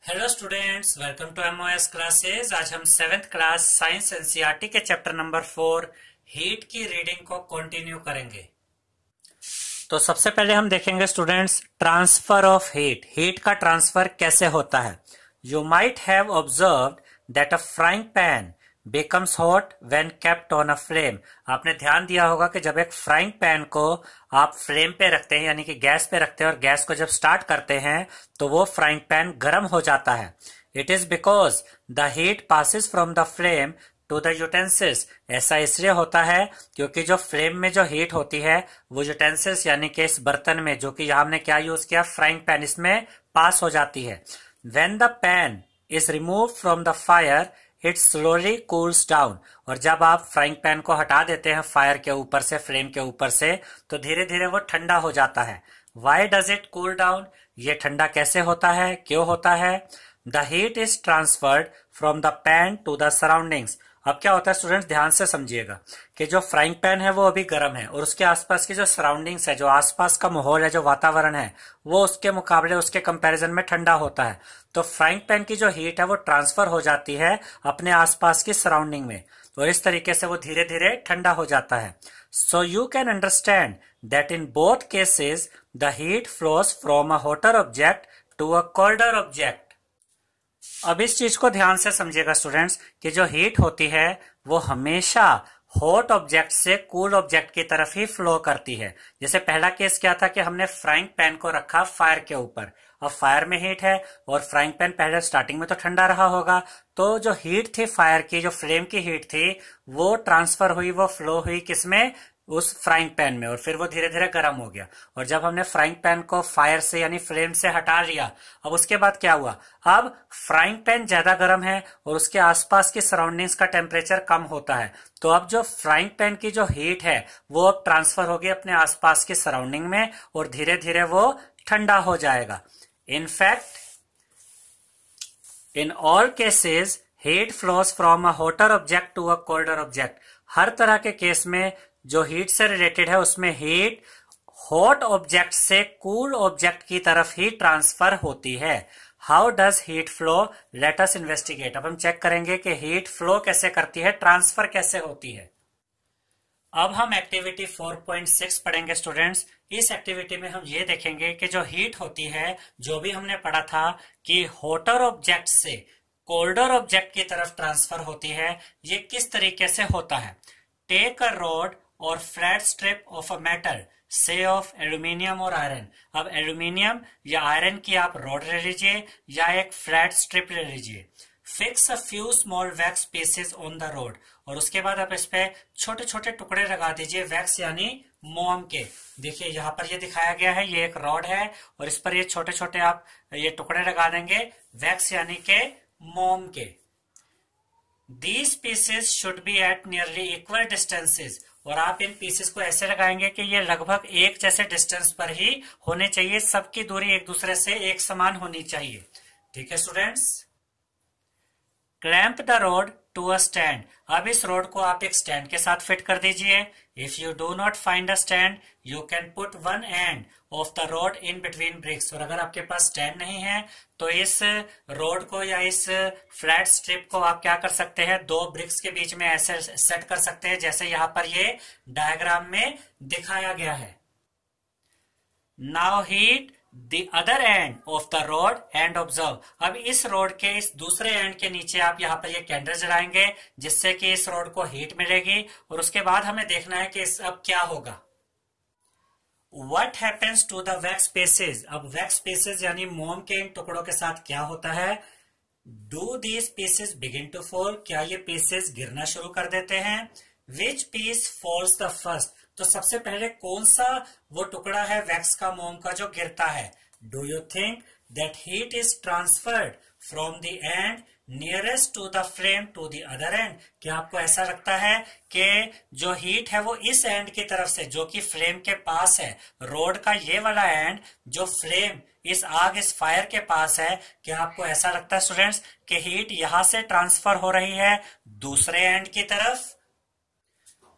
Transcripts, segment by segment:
Hello students, welcome to MOS classes. आज हम 7th class science NCERT के chapter number 4 heat की reading को कंटिन्यू करेंगे। तो सबसे पहले हम देखेंगे students transfer of heat. Heat का ट्रांसफर कैसे होता है। You might have observed that a frying pan becomes hot when kept on a flame। आपने ध्यान दिया होगा कि जब एक फ्राइंग पैन को आप फ्लेम पे रखते हैं यानी कि गैस पे रखते हैं और गैस को जब स्टार्ट करते हैं तो वो फ्राइंग पैन गर्म हो जाता है। It is because the heat passes from the flame to the utensils. ऐसा इसलिए होता है क्योंकि जो फ्लेम में जो हीट होती है वो यूटेंसिल्स यानी कि इस बर्तन में, जो कि यहाँ हमने क्या यूज किया, फ्राइंग पैन, इसमें पास हो जाती है। When the pan is removed from the fire, it slowly cools down। और जब आप फ्राइंग पैन को हटा देते हैं फायर के ऊपर से, फ्लेम के ऊपर से, तो धीरे धीरे वो ठंडा हो जाता है। Why does it cool down? ये ठंडा कैसे होता है, क्यों होता है? The heat is transferred from the pan to the surroundings। अब क्या होता है स्टूडेंट्स, ध्यान से समझिएगा कि जो फ्राइंग पैन है वो अभी गर्म है और उसके आसपास की जो सराउंडिंग्स है, जो आसपास का माहौल है, जो वातावरण है, वो उसके मुकाबले, उसके कंपैरिजन में ठंडा होता है। तो फ्राइंग पैन की जो हीट है वो ट्रांसफर हो जाती है अपने आसपास की सराउंडिंग में और इस तरीके से वो धीरे धीरे ठंडा हो जाता है। So you can understand that in both cases the heat flows from a hotter object to a colder object. अब इस चीज को ध्यान से समझिएगा स्टूडेंट्स कि जो हीट होती है वो हमेशा हॉट ऑब्जेक्ट से कूल ऑब्जेक्ट की तरफ ही फ्लो करती है। जैसे पहला केस क्या था कि हमने फ्राइंग पैन को रखा फायर के ऊपर, अब फायर में हीट है और फ्राइंग पैन पहले स्टार्टिंग में तो ठंडा रहा होगा, तो जो हीट थी फायर की, जो फ्लेम की हीट थी, वो ट्रांसफर हुई, वो फ्लो हुई किसमें, उस फ्राइंग पैन में, और फिर वो धीरे धीरे गर्म हो गया। और जब हमने फ्राइंग पैन को फायर से यानी फ्लेम से हटा लिया, अब उसके बाद क्या हुआ, अब फ्राइंग पैन ज्यादा गर्म है और उसके आसपास की सराउंडिंग्स का टेम्परेचर कम होता है। तो अब जो फ्राइंग पैन की जो हीट है वो अब ट्रांसफर होगी अपने आसपास की सराउंडिंग में और धीरे धीरे वो ठंडा हो जाएगा। In fact in all cases heat flows from a hotter object to a colder object. हर तरह के केस में जो हीट से रिलेटेड है उसमें हीट हॉट ऑब्जेक्ट से कूल ऑब्जेक्ट की तरफ ही ट्रांसफर होती है। How does heat flow, let us investigate. अब हम चेक करेंगे कि हीट फ्लो कैसे करती है, ट्रांसफर कैसे होती है। अब हम एक्टिविटी 4.6 पढ़ेंगे स्टूडेंट्स। इस एक्टिविटी में हम ये देखेंगे कि जो हीट होती है, जो भी हमने पढ़ा था कि हॉटर ऑब्जेक्ट से कोल्डर ऑब्जेक्ट की तरफ ट्रांसफर होती है, ये किस तरीके से होता है। टेक अ रॉड और flat strip of a metal, से ऑफ एल्यूमिनियम और आयरन। अब एल्यूमिनियम या आयरन की आप रॉड ले लीजिए या एक फ्लैट स्ट्रिप ले लीजिए। Fix a few small wax pieces on the rod, और उसके बाद आप इस पे छोटे छोटे टुकड़े लगा दीजिए, वैक्स यानी मोम के। देखिए यहाँ पर ये दिखाया गया है, ये एक रॉड है और इस पर ये छोटे छोटे आप ये टुकड़े लगा देंगे, वैक्स यानी के मोम के। These pieces should be at nearly equal distances, और आप इन पीसेस को ऐसे लगाएंगे कि ये लगभग एक जैसे डिस्टेंस पर ही होने चाहिए, सबकी दूरी एक दूसरे से एक समान होनी चाहिए। ठीक है students. Clamp the rod to a stand. अब इस रोड को आप एक स्टैंड के साथ फिट कर दीजिए। If you do not find a stand you can put one end of the rod in between bricks. और अगर आपके पास स्टैंड नहीं है तो इस रोड को या इस फ्लैट स्ट्रिप को आप क्या कर सकते हैं, दो ब्रिक्स के बीच में ऐसे सेट कर सकते हैं जैसे यहां पर ये डायग्राम में दिखाया गया है। Now heat the other end of the rod and observe. अब इस रोड के इस दूसरे एंड के नीचे आप यहाँ पर ये कैंडल जलाएंगे जिससे कि इस रोड को हीट मिलेगी और उसके बाद हमें देखना है कि इस अब क्या होगा। What happens to the wax pieces? अब wax pieces यानी मोम के इन टुकड़ों के साथ क्या होता है। Do these pieces begin to fall? क्या ये pieces गिरना शुरू कर देते हैं। Which piece falls the first? तो सबसे पहले कौन सा वो टुकड़ा है वैक्स का, मोम का, जो गिरता है। Do you think that heat is transferred from the end nearest to the flame to the other end. क्या आपको ऐसा लगता है कि जो हीट है वो इस एंड की तरफ से, जो कि फ्लेम के पास है, रोड का ये वाला एंड, जो फ्लेम इस आग, इस फायर के पास है, क्या आपको ऐसा लगता है स्टूडेंट्स कि हीट यहां से ट्रांसफर हो रही है दूसरे एंड की तरफ।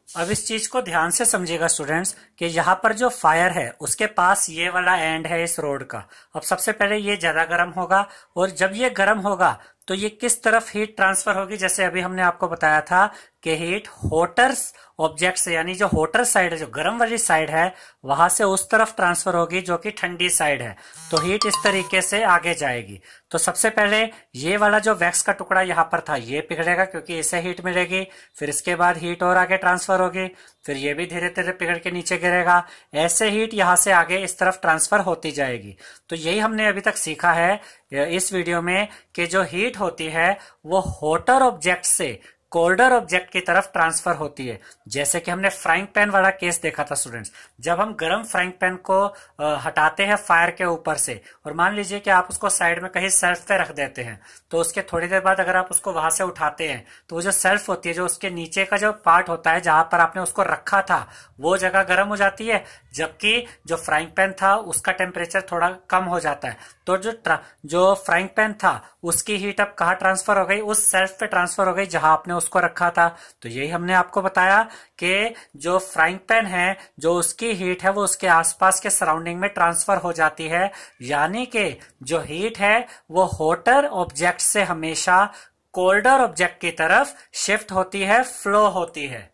अब इस चीज को ध्यान से समझिएगा स्टूडेंट्स कि यहाँ पर जो फायर है उसके पास ये वाला एंड है इस रोड का। अब सबसे पहले ये ज्यादा गर्म होगा और जब ये गर्म होगा तो ये किस तरफ हीट ट्रांसफर होगी, जैसे अभी हमने आपको बताया था कि हीट होटर ऑब्जेक्ट से, यानी जो होटर साइड है, जो गर्म वाली साइड है, वहां से उस तरफ ट्रांसफर होगी जो कि ठंडी साइड है। तो हीट इस तरीके से आगे जाएगी। तो सबसे पहले ये वाला जो वैक्स का टुकड़ा यहाँ पर था ये पिघलेगा क्योंकि इसे हीट मिलेगी। फिर इसके बाद हीट और आगे ट्रांसफर होगी, फिर ये भी धीरे धीरे पिघल के नीचे गिरेगा। ऐसे हीट यहाँ से आगे इस तरफ ट्रांसफर होती जाएगी। तो यही हमने अभी तक सीखा है इस वीडियो में कि जो हीट होती है वो हॉटर ऑब्जेक्ट से कोल्डर ऑब्जेक्ट की तरफ ट्रांसफर होती है। जैसे कि हमने फ्राइंग पैन वाला केस देखा था स्टूडेंट्स, जब हम गर्म फ्राइंग पैन को हटाते हैं फायर के ऊपर से और मान लीजिए कि आप उसको साइड में कहीं शेल्फ पे रख देते हैं, तो उसके थोड़ी देर बाद अगर आप उसको वहां से उठाते हैं तो वो जो शेल्फ होती है, जो उसके नीचे का जो पार्ट होता है जहां पर आपने उसको रखा था, वो जगह गर्म हो जाती है, जबकि जो फ्राइंग पैन था उसका टेम्परेचर थोड़ा कम हो जाता है। तो जो फ्राइंग पैन था उसकी हीट अब कहाँ ट्रांसफर हो गई, उस शेल्फ पे ट्रांसफर हो गई जहां आपने उसको रखा था। तो यही हमने आपको बताया कि जो फ्राइंग पैन है, जो उसकी हीट है वो उसके आसपास के सराउंडिंग में ट्रांसफर हो जाती है, यानी कि जो हीट है वो हॉटर ऑब्जेक्ट से हमेशा कोल्डर ऑब्जेक्ट की तरफ शिफ्ट होती है, फ्लो होती है।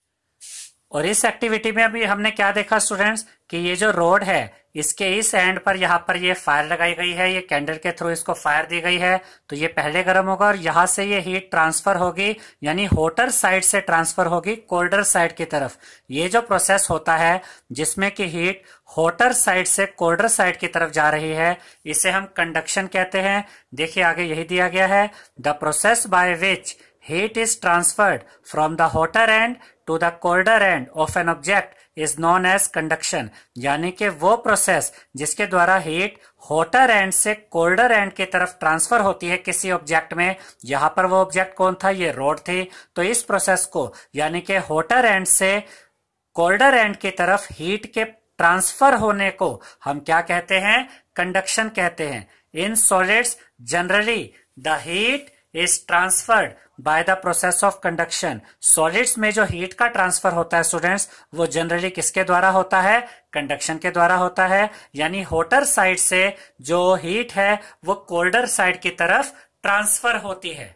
और इस एक्टिविटी में अभी हमने क्या देखा स्टूडेंट्स कि ये जो रोड है इसके इस एंड पर यहाँ पर ये फायर लगाई गई है, ये कैंडल के थ्रू इसको फायर दी गई है। तो ये पहले गर्म होगा और यहाँ से ये हीट ट्रांसफर होगी, यानी हॉटर साइड से ट्रांसफर होगी कोल्डर साइड की तरफ। ये जो प्रोसेस होता है जिसमें कि हीट हॉटर साइड से कोल्डर साइड की तरफ जा रही है, इसे हम कंडक्शन कहते हैं। देखिए आगे यही दिया गया है, the process by which heat is transferred from the hotter end to the colder end of an object is known as conduction। यानी कि वो प्रोसेस जिसके द्वारा हीट हॉटर एंड से कोल्डर एंड की तरफ ट्रांसफर होती है किसी ऑब्जेक्ट में। यहां पर वो ऑब्जेक्ट कौन था, ये रोड थी। तो इस प्रोसेस को यानी कि हॉटर एंड से कोल्डर एंड की तरफ हीट के ट्रांसफर होने को हम क्या कहते हैं, कंडक्शन कहते हैं। In solids generally the heat is transferred by the process of conduction. Solids में जो हीट का ट्रांसफर होता है स्टूडेंट्स, वो जनरली किसके द्वारा होता है, कंडक्शन के द्वारा होता है। यानी हॉटर साइड से जो हीट है वो कोल्डर साइड की तरफ ट्रांसफर होती है।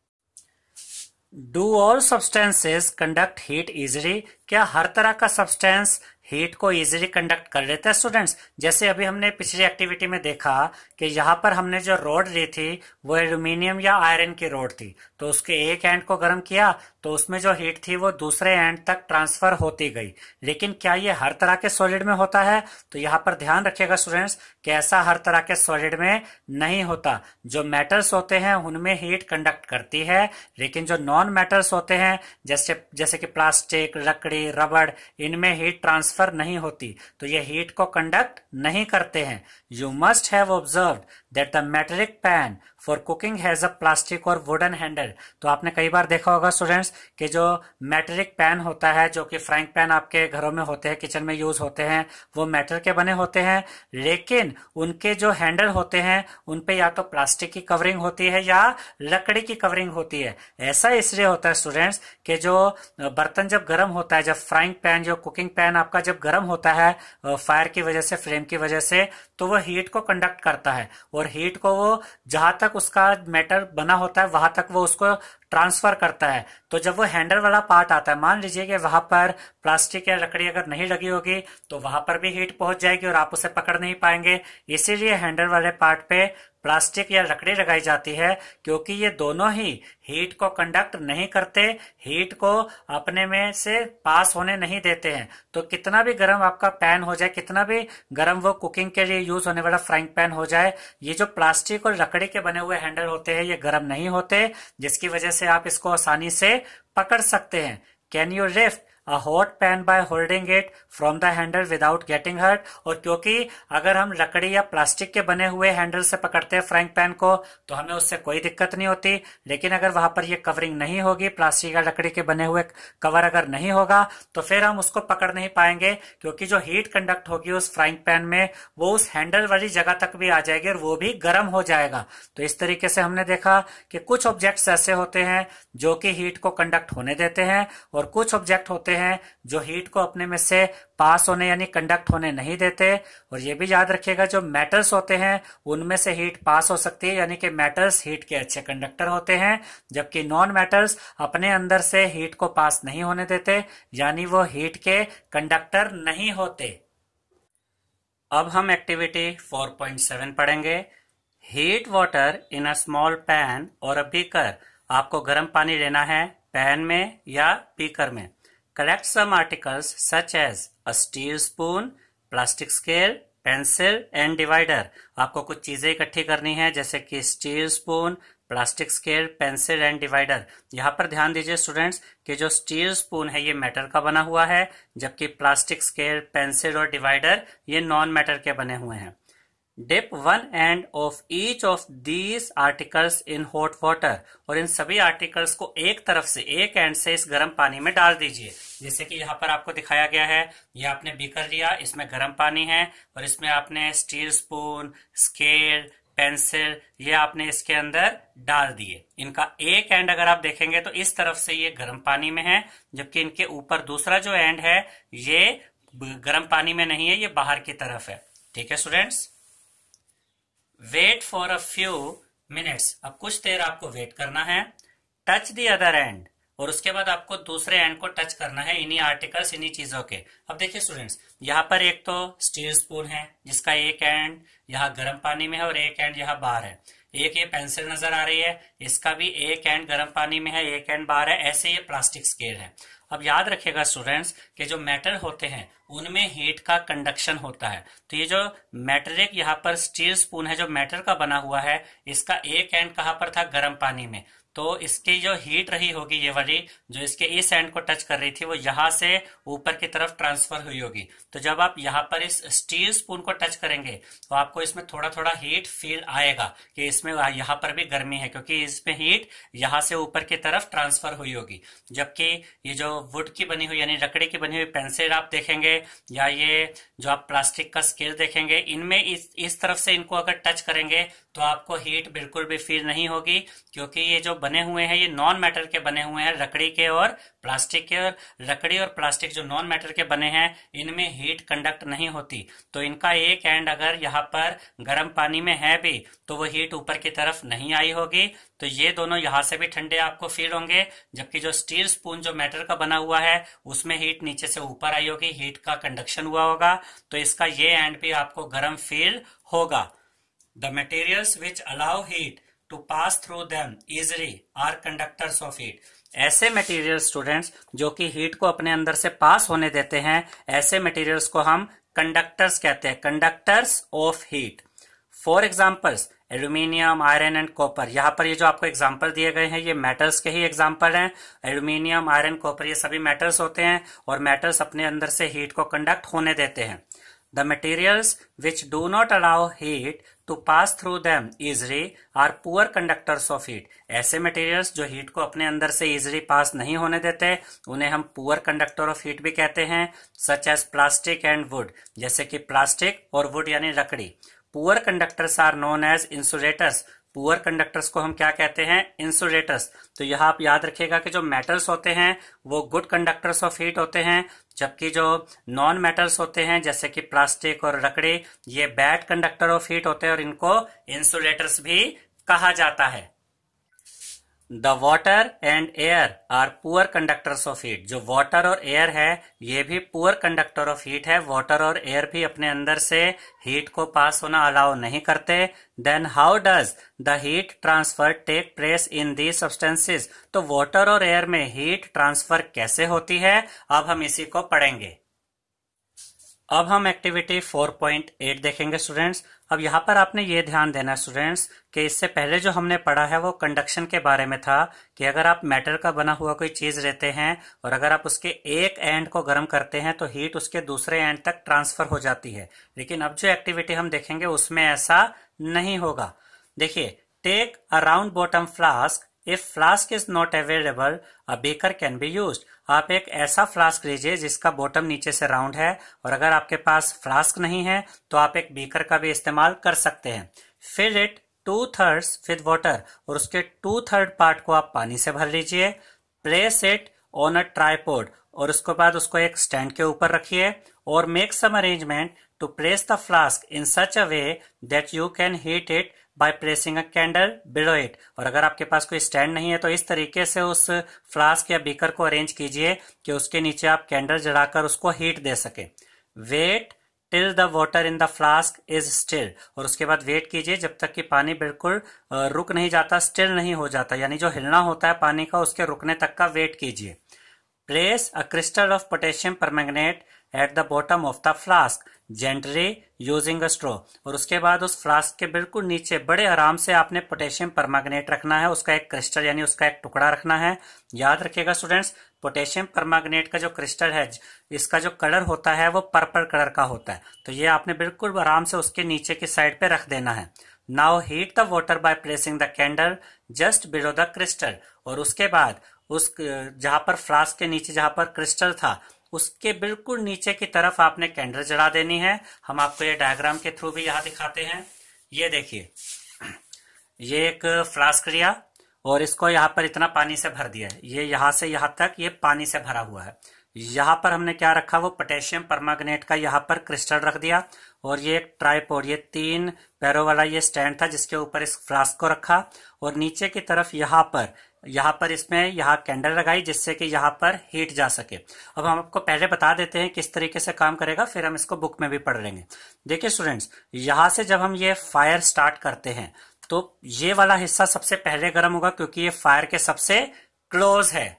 Do all substances conduct heat easily? क्या हर तरह का सब्सटेंस हीट को इजीली कंडक्ट कर लेते हैं स्टूडेंट्स? जैसे अभी हमने पिछली एक्टिविटी में देखा कि यहाँ पर हमने जो रोड ली थी वो एल्यूमिनियम या आयरन की रोड थी, तो उसके एक एंड को गर्म किया तो उसमें जो हीट थी वो दूसरे एंड तक ट्रांसफर होती गई। लेकिन क्या ये हर तरह के सॉलिड में होता है? तो यहाँ पर ध्यान रखिएगा स्टूडेंट्स कि ऐसा हर तरह के सॉलिड में नहीं होता। जो मेटल्स होते हैं उनमें हीट कंडक्ट करती है, लेकिन जो नॉन मेटल्स होते हैं जैसे कि प्लास्टिक, लकड़ी, रबड़, इनमें हीट ट्रांसफर नहीं होती, तो ये हीट को कंडक्ट नहीं करते हैं। You must have observed that the metallic pan for cooking has a plastic और वुडन हैंडल। तो आपने कई बार देखा होगा स्टूडेंट्स कि जो मेटेलिक पैन होता है, जो कि फ्राइंग पैन आपके घरों में होते हैं, किचन में यूज होते हैं, वो मेटल के बने होते हैं, लेकिन उनके जो हैंडल होते हैं उन पे या तो प्लास्टिक की कवरिंग होती है या लकड़ी की कवरिंग होती है। ऐसा इसलिए होता है स्टूडेंट्स कि जो बर्तन जब गर्म होता है, जब फ्राइंग पैन, जो कुकिंग पैन आपका जब गर्म होता है फायर की वजह से, फ्लेम की वजह से, तो वो हीट को कंडक्ट करता है और हीट को वो जहां तक उसका मेटल बना होता है वहां तक वो उसको ट्रांसफर करता है। तो जब वो हैंडल वाला पार्ट आता है, मान लीजिए कि वहां पर प्लास्टिक या लकड़ी अगर नहीं लगी होगी तो वहां पर भी हीट पहुंच जाएगी और आप उसे पकड़ नहीं पाएंगे। इसीलिए हैंडल वाले पार्ट पे प्लास्टिक या लकड़ी लगाई जाती है, क्योंकि ये दोनों ही हीट को कंडक्ट नहीं करते, हीट को अपने में से पास होने नहीं देते हैं। तो कितना भी गर्म आपका पैन हो जाए, कितना भी गर्म वो कुकिंग के लिए यूज होने वाला फ्राइंग पैन हो जाए, ये जो प्लास्टिक और लकड़ी के बने हुए हैंडल होते हैं ये गर्म नहीं होते, जिसकी वजह से आप इसको आसानी से पकड़ सकते हैं। Can you lift a hot pan by holding it from the handle without getting hurt? और क्योंकि अगर हम लकड़ी या प्लास्टिक के बने हुए हैंडल से पकड़ते हैं फ्राइंग पैन को तो हमें उससे कोई दिक्कत नहीं होती, लेकिन अगर वहां पर ये कवरिंग नहीं होगी, प्लास्टिक या लकड़ी के बने हुए कवर अगर नहीं होगा तो फिर हम उसको पकड़ नहीं पाएंगे, क्योंकि जो हीट कंडक्ट होगी उस फ्राइंग पैन में वो उस हैंडल वाली जगह तक भी आ जाएगी और वो भी गर्म हो जाएगा। तो इस तरीके से हमने देखा कि कुछ ऑब्जेक्ट्स ऐसे होते हैं जो कि हीट को कंडक्ट होने देते हैं और कुछ ऑब्जेक्ट होते हैं हैं जो हीट को अपने में से पास होने यानी कंडक्ट होने नहीं देते। और ये भी याद रखिएगा जो मेटल्स होते हैं उनमें से हीट पास हो सकती है, यानी कि मेटल्स हीट के अच्छे कंडक्टर होते हैं, जबकि नॉन मेटल्स अपने अंदर से हीट को पास नहीं होने देते, यानी वो हीट के कंडक्टर नहीं होते। अब हम एक्टिविटी 4.7 पढ़ेंगे। Heat water in a small pan और अ बीकर। आपको गर्म पानी लेना है पैन में या बीकर में। Collect some articles such as a steel spoon, plastic scale, pencil and divider. आपको कुछ चीजें इकट्ठी करनी है जैसे कि steel spoon, plastic scale, pencil and divider. यहाँ पर ध्यान दीजिए स्टूडेंट्स कि जो स्टील स्पून है ये मेटल का बना हुआ है, जबकि प्लास्टिक स्केल, पेंसिल और डिवाइडर ये नॉन मेटल के बने हुए हैं। Dip one end of each of these articles in hot water. और इन सभी आर्टिकल्स को एक तरफ से, एक एंड से इस गर्म पानी में डाल दीजिए। जैसे कि यहाँ पर आपको दिखाया गया है, ये आपने बीकर लिया, इसमें गर्म पानी है और इसमें आपने स्टील स्पून, स्केल, पेंसिल ये आपने इसके अंदर डाल दिए। इनका एक एंड अगर आप देखेंगे तो इस तरफ से ये गर्म पानी में है, जबकि इनके ऊपर दूसरा जो एंड है ये गर्म पानी में नहीं है, ये बाहर की तरफ है। ठीक है students. Wait for a few minutes. अब कुछ देर आपको वेट करना है। Touch the other end. और उसके बाद आपको दूसरे एंड को टच करना है इन्हीं आर्टिकल्स, इन्हीं चीजों के। अब देखिए स्टूडेंट्स, यहाँ पर एक तो स्टील स्पून है जिसका एक एंड यहाँ गर्म पानी में है और एक एंड यहाँ बाहर है। एक ये पेंसिल नजर आ रही है, इसका भी एक एंड गर्म पानी में है, एक एंड बाहर है। ऐसे ये प्लास्टिक स्केल है। अब याद रखिएगा स्टूडेंट्स कि जो मेटल होते हैं उनमें हीट का कंडक्शन होता है। तो ये जो मेटेलिक यहाँ पर स्टील स्पून है जो मेटल का बना हुआ है, इसका एक एंड कहाँ पर था? गर्म पानी में। तो इसकी जो हीट रही होगी ये वाली जो इसके इस एंड को टच कर रही थी वो यहां से ऊपर की तरफ ट्रांसफर हुई होगी। तो जब आप यहाँ पर इस स्टील स्पून को टच करेंगे तो आपको इसमें थोड़ा थोड़ा हीट फील आएगा कि इसमें यहाँ पर भी गर्मी है, क्योंकि इसमें हीट यहाँ से ऊपर की तरफ ट्रांसफर हुई होगी। जबकि ये जो वुड की बनी हुई यानी लकड़ी की बनी हुई पेंसिल आप देखेंगे या ये जो आप प्लास्टिक का स्केल देखेंगे, इनमें इस तरफ से इनको अगर टच करेंगे तो आपको हीट बिल्कुल भी फील नहीं होगी, क्योंकि ये जो बने हुए हैं ये नॉन मेटल के बने हुए हैं, लकड़ी के और प्लास्टिक के। और लकड़ी और प्लास्टिक जो नॉन मेटल के बने हैं इनमें हीट कंडक्ट नहीं होती। तो इनका एक एंड अगर यहाँ पर गर्म पानी में है भी तो वो हीट ऊपर की तरफ नहीं आई होगी। तो ये दोनों यहाँ से भी ठंडे आपको फील होंगे, जबकि जो स्टील स्पून जो मेटल का बना हुआ है उसमें हीट नीचे से ऊपर आई होगी, हीट का कंडक्शन हुआ होगा। तो इसका ये एंड भी आपको गर्म फील होगा। The materials which allow heat to pass through them easily are conductors of heat. ऐसे मटेरियल्स स्टूडेंट्स जो कि हीट को अपने अंदर से पास होने देते हैं, ऐसे मटेरियल्स को हम कंडक्टर्स कहते हैं, conductors of heat. For examples aluminium, iron and copper. यहाँ पर ये जो आपको एग्जाम्पल दिए गए हैं ये मेटल्स के ही एग्जाम्पल हैं। एल्यूमिनियम, आयरन, कॉपर ये सभी मेटल्स होते हैं और मेटल्स अपने अंदर से हीट को कंडक्ट होने देते हैं। The materials which do not allow heat to pass through them easily are poor conductors of heat. ऐसे मटेरियल्स जो हीट को अपने अंदर से इजीली पास नहीं होने देते उन्हें हम पुअर कंडक्टर ऑफ हीट भी कहते हैं, such as plastic and wood. जैसे कि प्लास्टिक और वुड यानी लकड़ी। Poor conductors are known as insulators. Poor conductors को हम क्या कहते हैं? इंसुलेटर्स। तो यहाँ आप याद रखिएगा कि जो मेटल्स होते हैं वो गुड कंडक्टर्स ऑफ हीट होते हैं, जबकि जो नॉन मेटल्स होते हैं जैसे कि प्लास्टिक और लकड़ी ये बैड कंडक्टर ऑफ हीट होते हैं और इनको इंसुलेटर्स भी कहा जाता है। The water and air are poor conductors of heat. जो वाटर और एयर है ये भी पुअर कंडक्टर ऑफ हीट है। वाटर और एयर भी अपने अंदर से हीट को पास होना अलाउ नहीं करते। Then how does the heat transfer take place in the substances. तो वाटर और एयर में हीट ट्रांसफर कैसे होती है, अब हम इसी को पढ़ेंगे। अब हम एक्टिविटी 4.8 देखेंगे स्टूडेंट्स। अब यहाँ पर आपने ये ध्यान देना स्टूडेंट्स कि इससे पहले जो हमने पढ़ा है वो कंडक्शन के बारे में था कि अगर आप मेटल का बना हुआ कोई चीज लेते हैं और अगर आप उसके एक एंड को गर्म करते हैं तो हीट उसके दूसरे एंड तक ट्रांसफर हो जाती है। लेकिन अब जो एक्टिविटी हम देखेंगे उसमें ऐसा नहीं होगा। देखिए, take a round bottom flask. If flask is not available a beaker can be used. आप एक ऐसा फ्लास्क लीजिए जिसका बॉटम नीचे से राउंड है और अगर आपके पास फ्लास्क नहीं है तो आप एक बीकर का भी इस्तेमाल कर सकते हैं। Fill it 2/3 with water. और उसके 2/3 पार्ट को आप पानी से भर लीजिए। Place it on a tripod. और उसके बाद उसको एक स्टैंड के ऊपर रखिए और make some arrangement to place the flask in such a way that you can heat it by placing a candle below it. और अगर आपके पास कोई स्टैंड नहीं है तो इस तरीके से उस फ्लास्क या बीकर को अरेंज कीजिए कि उसके नीचे आप कैंडल जलाकर उसको हीट दे सके। Wait till the water in the flask is still, और उसके बाद वेट कीजिए जब तक कि पानी बिल्कुल रुक नहीं जाता, स्टिल नहीं हो जाता, यानी जो हिलना होता है पानी का उसके रुकने तक का वेट कीजिए। Place a crystal of potassium permanganate at the bottom of the flask gently using a straw, और उसके बाद उस फ्लास्क के बिल्कुल नीचे बड़े आराम से आपने पोटेशियम परमैंगनेट रखना है, उसका एक क्रिस्टल यानी उसका एक टुकड़ा रखना है। याद रखिएगा स्टूडेंट्स, पोटेशियम परमैंगनेट का जो क्रिस्टल है इसका जो कलर होता है वो पर्पल कलर का होता है, तो ये आपने बिल्कुल आराम से उसके नीचे की साइड पे रख देना है। Now heat the water by placing the candle just below the crystal, और उसके बाद उस जहां पर फ्लास्क के नीचे जहां पर क्रिस्टल था उसके बिल्कुल नीचे की तरफ आपने कैंडल जला देनी है। हम आपको ये डायग्राम के थ्रू भी यहाँ दिखाते हैं। ये देखिए, ये एक फ्लास्क लिया और इसको यहाँ पर इतना पानी से भर दिया है, ये यहाँ से यहाँ तक ये पानी से भरा हुआ है। यहाँ पर हमने क्या रखा, वो पोटेशियम परमैंगनेट का यहाँ पर क्रिस्टल रख दिया, और ये एक ट्राइपॉड, ये 3 पैरों वाला ये स्टैंड था जिसके ऊपर इस फ्लास्क को रखा, और नीचे की तरफ यहाँ पर इसमें यहाँ कैंडल लगाई जिससे कि यहाँ पर हीट जा सके। अब हम आपको पहले बता देते हैं किस तरीके से काम करेगा, फिर हम इसको बुक में भी पढ़ लेंगे। देखिए स्टूडेंट्स, यहाँ से जब हम ये फायर स्टार्ट करते हैं तो ये वाला हिस्सा सबसे पहले गर्म होगा क्योंकि ये फायर के सबसे क्लोज है।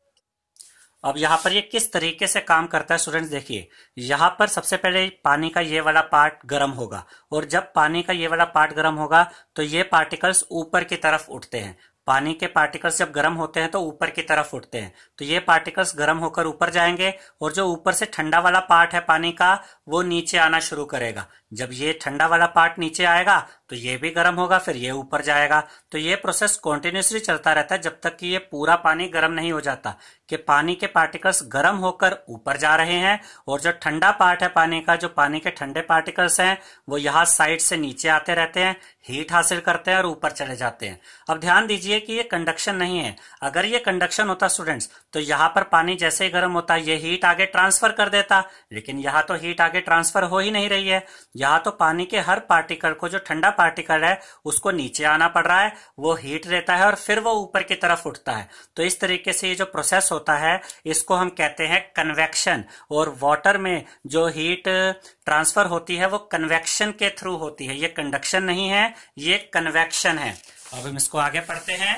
अब यहाँ पर ये किस तरीके से काम करता है स्टूडेंट्स, देखिए यहाँ पर सबसे पहले पानी का ये वाला पार्ट गर्म होगा, और जब पानी का ये वाला पार्ट गर्म होगा तो ये पार्टिकल्स ऊपर की तरफ उठते हैं। पानी के पार्टिकल्स जब गर्म होते हैं तो ऊपर की तरफ उठते हैं, तो ये पार्टिकल्स गर्म होकर ऊपर जाएंगे, और जो ऊपर से ठंडा वाला पार्ट है पानी का वो नीचे आना शुरू करेगा। जब ये ठंडा वाला पार्ट नीचे आएगा तो ये भी गर्म होगा, फिर ये ऊपर जाएगा। तो ये प्रोसेस कॉन्टिन्यूसली चलता रहता है जब तक कि ये पूरा पानी गर्म नहीं हो जाता, कि पानी के पार्टिकल्स गर्म होकर ऊपर जा रहे हैं, और जो ठंडा पार्ट है पानी का, जो पानी के ठंडे पार्टिकल्स हैं वो यहाँ साइड से नीचे आते रहते हैं, हीट हासिल करते हैं और ऊपर चले जाते हैं। अब ध्यान दीजिए कि ये कंडक्शन नहीं है। अगर ये कंडक्शन होता स्टूडेंट्स तो यहाँ पर पानी जैसे ही गर्म होता ये हीट आगे ट्रांसफर कर देता, लेकिन यहाँ तो हीट आगे ट्रांसफर हो ही नहीं रही है। यहाँ तो पानी के हर पार्टिकल को, जो ठंडा पार्टिकल है उसको नीचे आना पड़ रहा है, वो हीट लेता है और फिर वो ऊपर की तरफ उठता है। तो इस तरीके से ये जो प्रोसेस होता है इसको हम कहते हैं कन्वेक्शन, और वाटर में जो हीट ट्रांसफर होती है वो कन्वेक्शन के थ्रू होती है, ये कंडक्शन नहीं है, ये कन्वेक्शन है। अब हम इसको आगे पढ़ते हैं।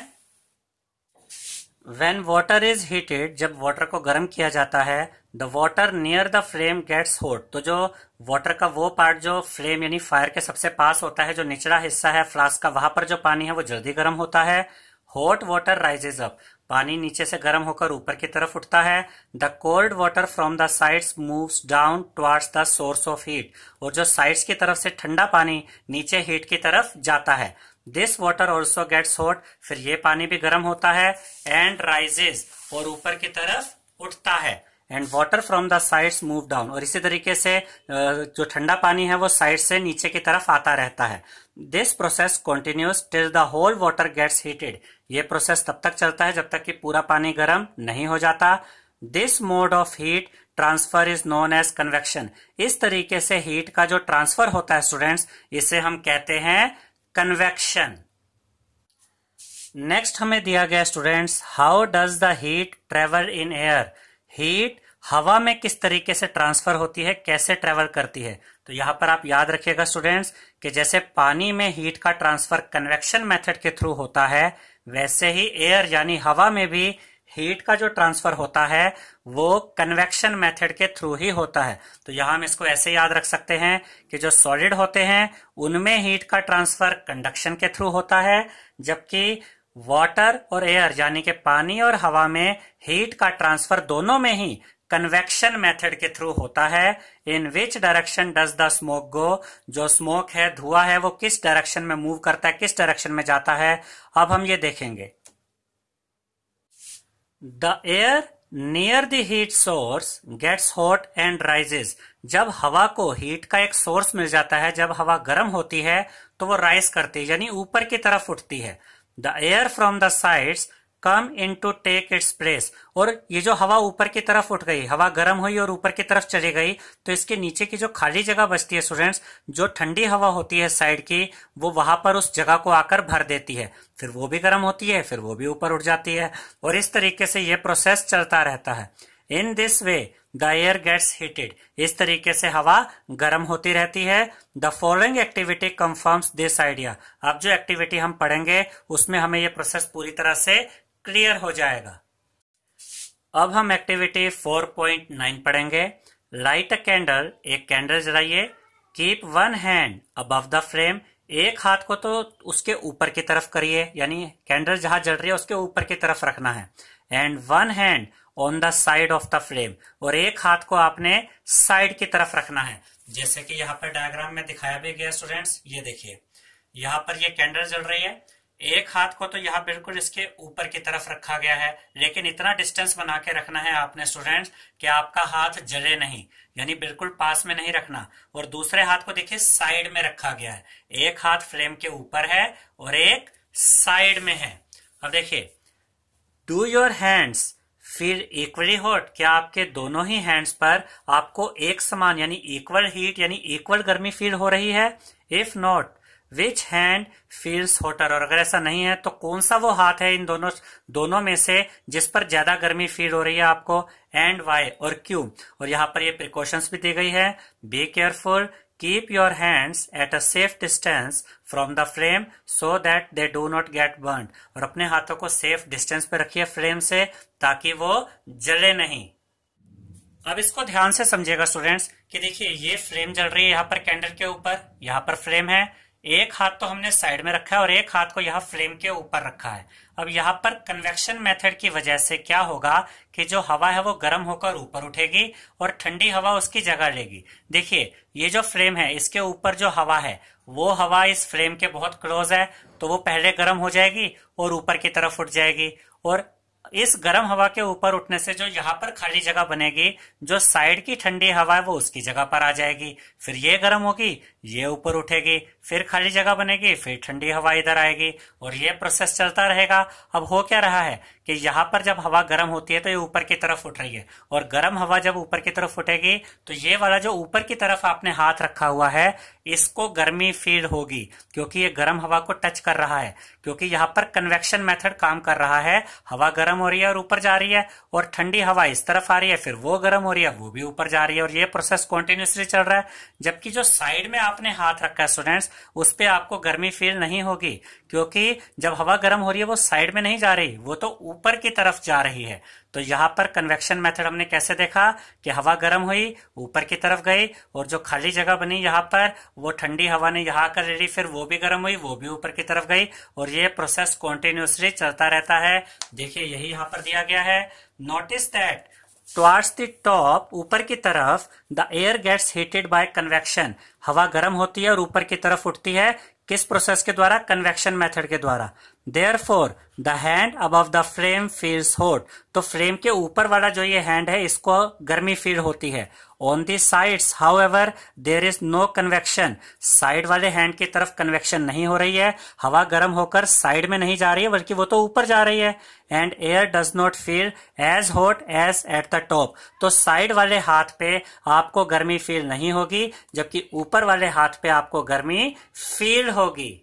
When water is heated, जब वाटर को गर्म किया जाता है, the water near the flame gets hot, तो जो वाटर का वो पार्ट जो फ्लेम यानी फायर के सबसे पास होता है, जो निचला हिस्सा है फ्लास्क का, वहां पर जो पानी है वो जल्दी गर्म होता है। हॉट वाटर राइजेज अप, पानी नीचे से गर्म होकर ऊपर की तरफ उठता है। The cold water from the sides moves down towards the source of heat, और जो साइड्स की तरफ से ठंडा पानी नीचे हीट की तरफ जाता है। This water also gets hot, फिर ये पानी भी गर्म होता है, एंड राइजेज, और ऊपर की तरफ उठता है। And water from the sides move down, और इसी तरीके से जो ठंडा पानी है वो साइड से नीचे की तरफ आता रहता है। This process continues till the whole water gets heated, ये प्रोसेस तब तक चलता है जब तक कि पूरा पानी गर्म नहीं हो जाता। This mode of heat transfer is known as convection, इस तरीके से हीट का जो ट्रांसफर होता है स्टूडेंट्स, इसे हम कहते हैं कन्वेक्शन। नेक्स्ट हमें दिया गया students, how does the heat travel in air, heat हवा में किस तरीके से ट्रांसफर होती है, कैसे ट्रेवल करती है। तो यहां पर आप याद रखिएगा स्टूडेंट्स कि जैसे पानी में हीट का ट्रांसफर कन्वेक्शन मेथड के थ्रू होता है, वैसे ही एयर यानी हवा में भी हीट का जो ट्रांसफर होता है वो कन्वेक्शन मेथड के थ्रू ही होता है। तो यहां हम इसको ऐसे याद रख सकते हैं कि जो सॉलिड होते हैं उनमें हीट का ट्रांसफर कंडक्शन के थ्रू होता है, जबकि वाटर और एयर यानी कि पानी और हवा में हीट का ट्रांसफर दोनों में ही कन्वेक्शन मेथड के थ्रू होता है। In which direction does the smoke go, जो स्मोक है, धुआं है, वो किस डायरेक्शन में मूव करता है, किस डायरेक्शन में जाता है। अब हम ये देखेंगे। The air near the heat source gets hot and rises, जब हवा को हीट का एक सोर्स मिल जाता है, जब हवा गर्म होती है तो वो राइज करती है यानी ऊपर की तरफ उठती है। The air from the sides come in to take its place। और ये जो हवा ऊपर की तरफ उठ गई, हवा गर्म हुई और ऊपर की तरफ चली गई, तो इसके नीचे की जो खाली जगह बचती है स्टूडेंट्स, जो ठंडी हवा होती है साइड की, वो वहां पर उस जगह को आकर भर देती है, फिर वो भी गर्म होती है, फिर वो भी ऊपर उठ जाती है, और इस तरीके से ये प्रोसेस चलता रहता है। In this way the air gets heated. इस तरीके से हवा गर्म होती रहती है। The following activity confirms this idea. अब जो एक्टिविटी हम पढ़ेंगे उसमें हमें यह प्रोसेस पूरी तरह से क्लियर हो जाएगा। अब हम एक्टिविटी 4.9 पढ़ेंगे। लाइट अ कैंडल, एक कैंडल जलाइए। Keep one hand above the flame, एक हाथ को तो उसके ऊपर की तरफ करिए, यानी कैंडल जहां जल रही है उसके ऊपर की तरफ रखना है। And one hand on the side of the flame, और एक हाथ को आपने साइड की तरफ रखना है, जैसे कि यहाँ पर डायग्राम में दिखाया भी गया स्टूडेंट्स। ये देखिए, यहाँ पर ये कैंडल जल रही है, एक हाथ को तो यहाँ बिल्कुल इसके ऊपर की तरफ रखा गया है, लेकिन इतना डिस्टेंस बना के रखना है आपने स्टूडेंट्स कि आपका हाथ जले नहीं, यानी बिल्कुल पास में नहीं रखना। और दूसरे हाथ को देखिए साइड में रखा गया है, एक हाथ फ्लेम के ऊपर है और एक साइड में है। अब देखिए, do your hands feel equally hot, क्या आपके दोनों ही हैंड्स पर आपको एक समान यानी इक्वल हीट यानी इक्वल गर्मी फील हो रही है? If not which hand feels hotter, और अगर ऐसा नहीं है तो कौन सा वो हाथ है इन दोनों में से जिस पर ज्यादा गर्मी फील हो रही है आपको, एंड वाई, और क्यों। और यहाँ पर ये प्रिकॉशंस भी दी गई है। Be careful, keep your hands at a safe distance from the flame so that they do not get burn, और अपने हाथों को सेफ डिस्टेंस पे रखिए फ्लेम से ताकि वो जले नहीं। अब इसको ध्यान से समझिएगा स्टूडेंट्स कि देखिए ये फ्लेम जल रही है यहाँ पर कैंडल के ऊपर, यहाँ पर फ्लेम है, एक हाथ तो हमने साइड में रखा है और एक हाथ को यहाँ फ्लेम के ऊपर रखा है। अब यहाँ पर कन्वेक्शन मेथड की वजह से क्या होगा कि जो हवा है वो गर्म होकर ऊपर उठेगी और ठंडी हवा उसकी जगह लेगी। देखिए ये जो फ्लेम है इसके ऊपर जो हवा है वो हवा इस फ्लेम के बहुत क्लोज है, तो वो पहले गर्म हो जाएगी और ऊपर की तरफ उठ जाएगी, और इस गर्म हवा के ऊपर उठने से जो यहाँ पर खाली जगह बनेगी, जो साइड की ठंडी हवा है वो उसकी जगह पर आ जाएगी, फिर ये गर्म होगी, ये ऊपर उठेगी, फिर खाली जगह बनेगी, फिर ठंडी हवा इधर आएगी, और ये प्रोसेस चलता रहेगा। अब हो क्या रहा है कि यहाँ पर जब हवा गर्म होती है तो ये ऊपर की तरफ उठ रही है, और गर्म हवा जब ऊपर की तरफ उठेगी तो ये वाला जो ऊपर की तरफ आपने हाथ रखा हुआ है इसको गर्मी फील होगी, क्योंकि ये गर्म हवा को टच कर रहा है, क्योंकि यहाँ पर कन्वेक्शन मेथड काम कर रहा है। हवा गर्म हो रही है और ऊपर जा रही है, और ठंडी हवा इस तरफ आ रही है, फिर वो गर्म हो रही है, वो भी ऊपर जा रही है, और ये प्रोसेस कॉन्टिन्यूसली चल रहा है। जबकि जो साइड में आपने हाथ रखा है स्टूडेंट्स, उस पे आपको गर्मी फील नहीं होगी, क्योंकि जब हवा गर्म हो रही है वो साइड में नहीं जा रही, वो तो ऊपर की तरफ जा रही है। तो यहाँ पर कन्वेक्शन मेथड हमने कैसे देखा कि हवा गर्म हुई, ऊपर की तरफ गई, और जो खाली जगह बनी यहाँ पर वो ठंडी हवा ने यहाँ कर ले ली, फिर वो भी गर्म हुई, वो भी ऊपर की तरफ गई, और ये प्रोसेस कॉन्टिन्यूसली चलता रहता है। देखिए यही यहाँ पर दिया गया है। Notice that towards the top, ऊपर की तरफ, the air gets heated by convection, हवा गर्म होती है और ऊपर की तरफ उठती है, किस प्रोसेस के द्वारा? कन्वेक्शन मेथड के द्वारा। Therefore the hand above the flame feels hot, तो फ्लेम के ऊपर वाला जो ये हैंड है इसको गर्मी फील होती है। On the sides however there is no convection, side वाले हैंड की तरफ कन्वेक्शन नहीं हो रही है, हवा गर्म होकर साइड में नहीं जा रही है बल्कि वो तो ऊपर जा रही है। And air does not feel as hot as at the top, तो साइड वाले हाथ पे आपको गर्मी फील नहीं होगी, जबकि ऊपर वाले हाथ पे आपको गर्मी फील होगी।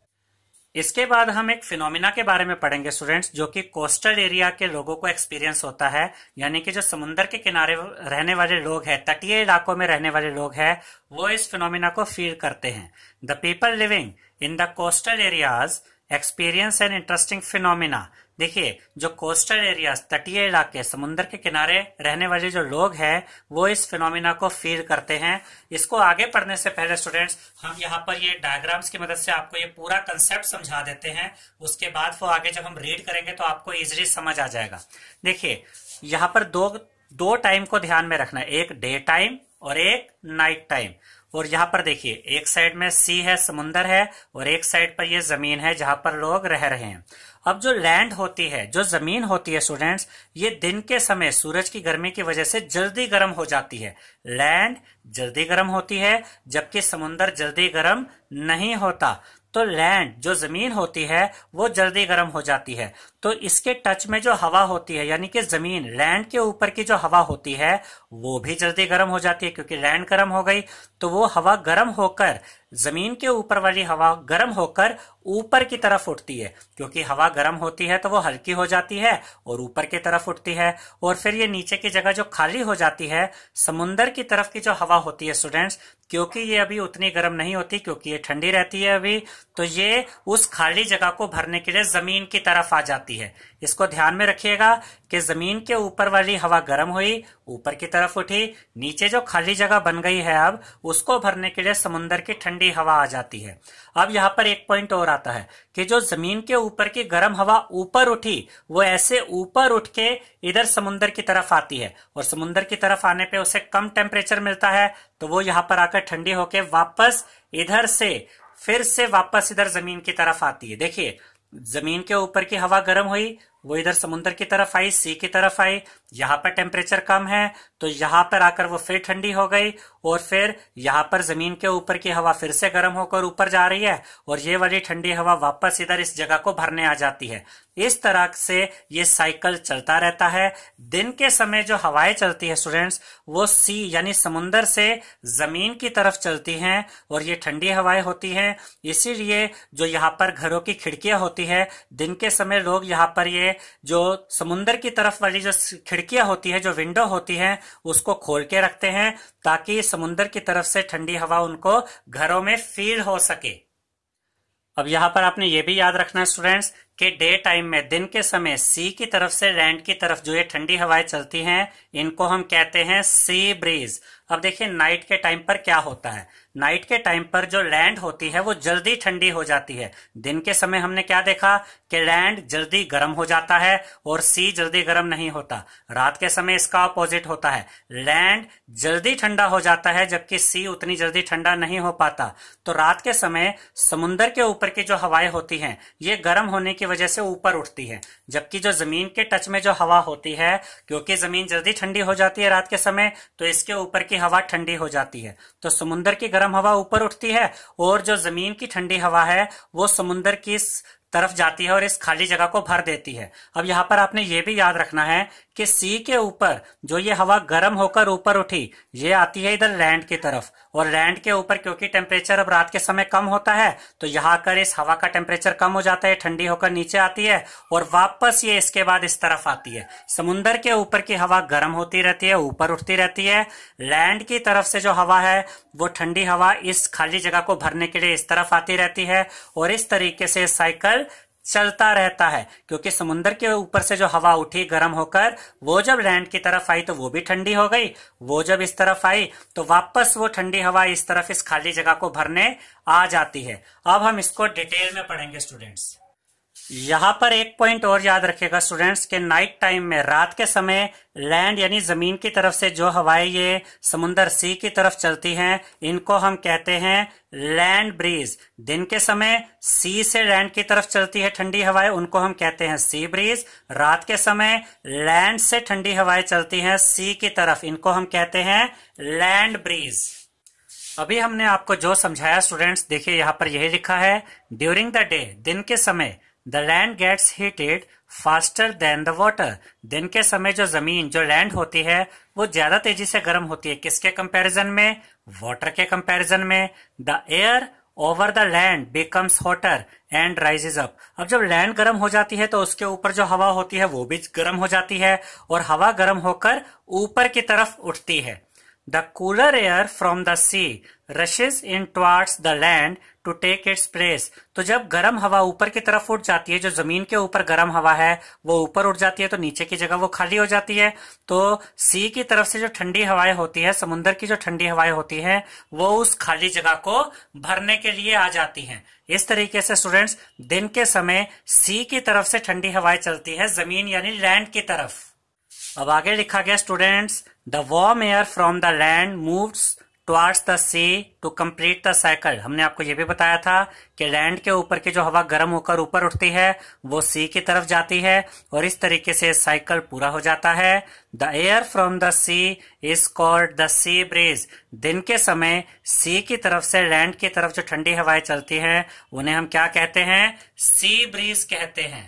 इसके बाद हम एक फिनोमिना के बारे में पढ़ेंगे स्टूडेंट्स, जो कि कोस्टल एरिया के लोगों को एक्सपीरियंस होता है, यानी कि जो समुद्र के किनारे रहने वाले लोग हैं, तटीय इलाकों में रहने वाले लोग हैं, वो इस फिनोमिना को फील करते हैं। The people living in the coastal areas experience an interesting phenomena. देखिए जो कोस्टल एरियाज, तटीय इलाके, समुद्र के किनारे रहने वाले जो लोग हैं वो इस फिनोमिना को फील करते हैं। इसको आगे पढ़ने से पहले स्टूडेंट्स हम यहाँ पर ये डायग्राम्स की मदद से आपको ये पूरा कंसेप्ट समझा देते हैं, उसके बाद वो आगे जब हम रीड करेंगे तो आपको इजीली समझ आ जाएगा। देखिए यहाँ पर दो टाइम को ध्यान में रखना है, एक डे टाइम और एक नाइट टाइम। और यहाँ पर देखिए एक साइड में सी है, समुंदर है, और एक साइड पर ये जमीन है जहां पर लोग रह रहे हैं। अब जो लैंड होती है, जो जमीन होती है स्टूडेंट्स, ये दिन के समय सूरज की गर्मी की वजह से जल्दी गर्म हो जाती है। लैंड जल्दी गर्म होती है जबकि समुंदर जल्दी गर्म नहीं होता। तो लैंड जो जमीन होती है वो जल्दी गर्म हो जाती है। तो इसके टच में जो हवा होती है यानी कि जमीन लैंड के ऊपर की जो हवा होती है वो भी जल्दी गर्म हो जाती है, क्योंकि लैंड गर्म हो गई तो वो हवा गर्म होकर जमीन के ऊपर वाली हवा गर्म होकर ऊपर की तरफ उठती है, क्योंकि हवा गर्म होती है तो वो हल्की हो जाती है और ऊपर की तरफ उठती है। और फिर ये नीचे की जगह जो खाली हो जाती है समुंदर की तरफ की जो हवा होती है स्टूडेंट्स, क्योंकि ये अभी उतनी गर्म नहीं होती क्योंकि ये ठंडी रहती है अभी, तो ये उस खाली जगह को भरने के लिए जमीन की तरफ आ जाती है। इसको ध्यान में रखिएगा कि जमीन के ऊपर वाली हवा गर्म हुई, ऊपर की तरफ उठी, नीचे जो खाली जगह बन गई है अब उसको भरने के लिए समुंदर की ठंडी हवा आ जाती है। अब यहाँ पर एक पॉइंट और आता है कि जो जमीन के ऊपर की गर्म हवा ऊपर उठी वो ऐसे ऊपर उठ के इधर समुंदर की तरफ आती है, और समुंदर की तरफ आने पे उसे कम टेम्परेचर मिलता है तो वो यहाँ पर आकर ठंडी होके वापस इधर से फिर से वापस इधर जमीन की तरफ आती है। देखिए जमीन के ऊपर की हवा गर्म हुई, वो इधर समुद्र की तरफ आई, सी की तरफ आई, यहाँ पर टेम्परेचर कम है तो यहाँ पर आकर वो फिर ठंडी हो गई, और फिर यहाँ पर जमीन के ऊपर की हवा फिर से गर्म होकर ऊपर जा रही है और ये वाली ठंडी हवा वापस इधर इस जगह को भरने आ जाती है। इस तरह से ये साइकिल चलता रहता है। दिन के समय जो हवाएं चलती है स्टूडेंट्स वो सी यानी समुंदर से जमीन की तरफ चलती हैं और ये ठंडी हवाएं होती हैं। इसीलिए जो यहाँ पर घरों की खिड़कियां होती है दिन के समय लोग यहाँ पर ये जो समुंदर की तरफ वाली जो खिड़कियां होती है, जो विंडो होती है, उसको खोल के रखते हैं ताकि समुंदर की तरफ से ठंडी हवा उनको घरों में फील हो सके। अब यहाँ पर आपने ये भी याद रखना है स्टूडेंट्स कि डे टाइम में दिन के समय सी की तरफ से लैंड की तरफ जो ये ठंडी हवाएं चलती हैं इनको हम कहते हैं सी ब्रीज। अब देखिए नाइट के टाइम पर क्या होता है, नाइट के टाइम पर जो लैंड होती है वो जल्दी ठंडी हो जाती है। दिन के समय हमने क्या देखा कि लैंड जल्दी गर्म हो जाता है और सी जल्दी गर्म नहीं होता। रात के समय इसका अपोजिट होता है, लैंड जल्दी ठंडा हो जाता है जबकि सी उतनी जल्दी ठंडा नहीं हो पाता। तो रात के समय समुंदर के ऊपर की जो हवाएं होती हैं ये गर्म होने की वजह से ऊपर उठती है, जबकि जो जमीन के टच में जो हवा होती है क्योंकि जमीन जल्दी ठंडी हो जाती है रात के समय तो इसके ऊपर की हवा ठंडी हो जाती है, तो समुंदर की गर्म हवा ऊपर उठती है और जो जमीन की ठंडी हवा है वो समुंदर की तरफ जाती है और इस खाली जगह को भर देती है। अब यहाँ पर आपने ये भी याद रखना है कि सी के ऊपर जो ये हवा गर्म होकर ऊपर उठी ये आती है इधर लैंड की तरफ, और लैंड के ऊपर क्योंकि टेम्परेचर अब रात के समय कम होता है तो यहाँ आकर इस हवा का टेम्परेचर कम हो जाता है, ठंडी होकर नीचे आती है और वापस ये इसके बाद इस तरफ आती है। समुंदर के ऊपर की हवा गर्म होती रहती है, ऊपर उठती रहती है, लैंड की तरफ से जो हवा है वो ठंडी हवा इस खाली जगह को भरने के लिए इस तरफ आती रहती है और इस तरीके से साइकिल चलता रहता है। क्योंकि समुंदर के ऊपर से जो हवा उठी गर्म होकर वो जब लैंड की तरफ आई तो वो भी ठंडी हो गई, वो जब इस तरफ आई तो वापस वो ठंडी हवा इस तरफ इस खाली जगह को भरने आ जाती है। अब हम इसको डिटेल में पढ़ेंगे स्टूडेंट्स। यहाँ पर एक पॉइंट और याद रखिएगा स्टूडेंट्स के नाइट टाइम में रात के समय लैंड यानी जमीन की तरफ से जो हवाएं ये समुंदर सी की तरफ चलती हैं इनको हम कहते हैं लैंड ब्रीज। दिन के समय सी से लैंड की तरफ चलती है ठंडी हवाएं, उनको हम कहते हैं सी ब्रीज। रात के समय लैंड से ठंडी हवाएं चलती हैं सी की तरफ, इनको हम कहते हैं लैंड ब्रीज। अभी हमने आपको जो समझाया स्टूडेंट्स देखिए यहाँ पर यही लिखा है, ड्यूरिंग द डे दिन के समय the land gets heated faster than the water. दिन के समय जो जमीन जो लैंड होती है वो ज्यादा तेजी से गर्म होती है, किसके कंपैरिजन में? वाटर के कंपैरिजन में। The air over the land becomes hotter and rises up. अब जब लैंड गर्म हो जाती है तो उसके ऊपर जो हवा होती है वो भी गर्म हो जाती है और हवा गर्म होकर ऊपर की तरफ उठती है। The cooler air from the sea rushes in towards the land to take its place। तो जब गर्म हवा ऊपर की तरफ उठ जाती है, जो जमीन के ऊपर गर्म हवा है वो ऊपर उठ जाती है तो नीचे की जगह वो खाली हो जाती है, तो सी की तरफ से जो ठंडी हवाएं होती है, समुद्र की जो ठंडी हवाएं होती हैं वो उस खाली जगह को भरने के लिए आ जाती हैं। इस तरीके से स्टूडेंट्स दिन के समय सी की तरफ से ठंडी हवाएं चलती है जमीन यानी लैंड की तरफ। अब आगे लिखा गया students, the warm air from the land moves towards the sea to complete the cycle. हमने आपको यह भी बताया था कि लैंड के ऊपर की जो हवा गर्म होकर ऊपर उठती है वो सी की तरफ जाती है और इस तरीके से साइकिल पूरा हो जाता है। The air from the sea is called the sea breeze. दिन के समय सी की तरफ से लैंड की तरफ जो ठंडी हवाएं चलती हैं उन्हें हम क्या कहते हैं? सी ब्रीज कहते हैं।